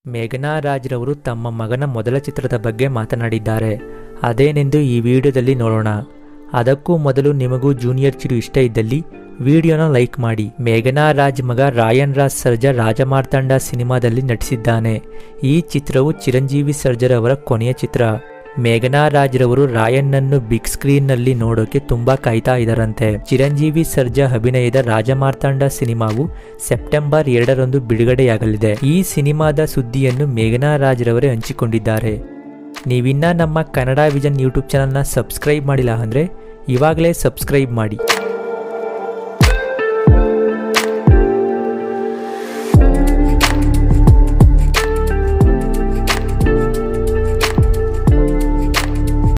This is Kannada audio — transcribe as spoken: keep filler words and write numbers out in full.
ಮೇಘನಾ ರಾಜ್ ರವರು ತಮ್ಮ ಮಗನ ಮೊದಲ ಚಿತ್ರದ ಬಗ್ಗೆ ಮಾತನಾಡಿದ್ದಾರೆ. ಅದೇನೆಂದು ಈ ವಿಡಿಯೋದಲ್ಲಿ ನೋಡೋಣ. ಅದಕ್ಕೂ ಮೊದಲು ನಿಮಗೂ ಜೂನಿಯರ್ ಚಿರು ಇಷ್ಟ ಇದ್ದಲ್ಲಿ ವಿಡಿಯೋನ ಲೈಕ್ ಮಾಡಿ. ಮೇಘನಾ ರಾಜ್ ಮಗ ರಾಯನ್ ರಾಜ್ ಸರ್ಜಾ ರಾಜಮಾರ್ತಾಂಡ ಸಿನಿಮಾದಲ್ಲಿ ನಟಿಸಿದ್ದಾನೆ. ಈ ಚಿತ್ರವು ಚಿರಂಜೀವಿ ಸರ್ಜರ್ ಅವರ ಕೊನೆಯ ಚಿತ್ರ. ಮೇಘನಾ ರಾಜ್ ರವರು ರಾಯನ್ ನನ್ನು ಬಿಗ್ ಸ್ಕ್ರೀನ್ ನಲ್ಲಿ ನೋಡೋಕೆ ತುಂಬಾ ಕಾಯ್ತಾ ಇದ್ದಾರಂತೆ. ಚಿರಂಜೀವಿ ಸರ್ಜಾ ಅಭಿನಯದ ರಾಜಮಾರ್ತಾಂಡ ಸಿನಿಮಾವು ಸೆಪ್ಟೆಂಬರ್ ಎರಡರಂದು ಬಿಡುಗಡೆಯಾಗಲಿದೆ. ಈ ಸಿನಿಮಾದ ಸುದ್ದಿಯನ್ನು ಮೇಘನಾ ರಾಜ್ ರವರೇ ಹಂಚಿಕೊಂಡಿದ್ದಾರೆ. ನೀವಿನ್ನ ನಮ್ಮ ಕನ್ನಡ ವಿಷನ್ ಯೂಟ್ಯೂಬ್ ಚಾನಲ್ನ ಸಬ್ಸ್ಕ್ರೈಬ್ ಮಾಡಿಲ್ಲ ಅಂದರೆ ಇವಾಗಲೇ ಸಬ್ಸ್ಕ್ರೈಬ್ ಮಾಡಿ.